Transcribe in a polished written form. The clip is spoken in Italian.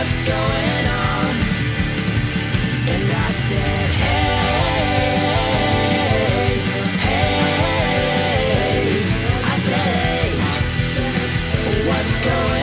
what's going on? And I said, hey, hey. I said, hey, what's going on?